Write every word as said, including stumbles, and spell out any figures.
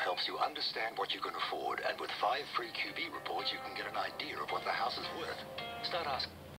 helps you understand what you can afford, and with five free Q B reports, you can get an idea of what the house is worth. Start asking.